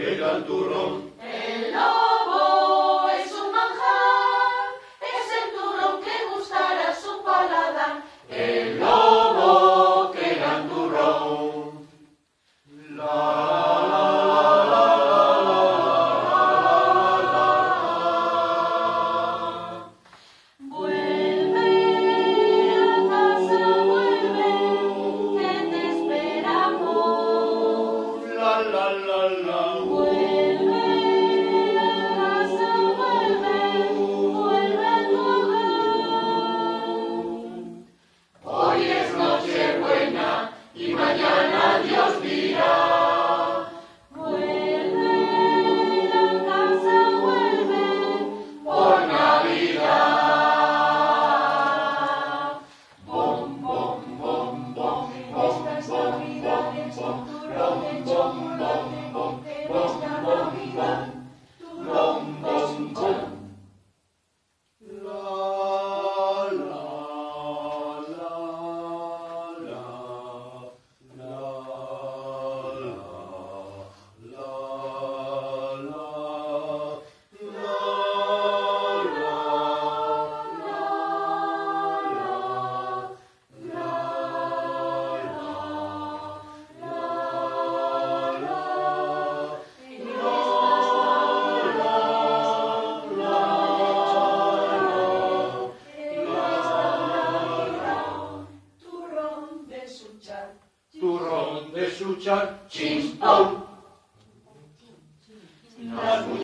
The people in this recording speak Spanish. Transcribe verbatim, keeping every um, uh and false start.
que gran turrón. El lobo es un manjar, es el turrón que gustará su paladar. El lobo, que gran turrón. La la la la. Vuelve a casa, vuelve, vuelve a tu hogar. Hoy es Nochebuena y mañana Dios dirá. Vuelve a casa, vuelve Por Navidad. Bom, bom, bom, bom, bom, estas bom, navidades bom, un turrón bom, de bom, chocolate. bom, En bom, esta bom, Navidad, turrón de bom, chuchar. bom. La la la la la la la la Turrón de chuchar. turrón de chuchar, chimpón.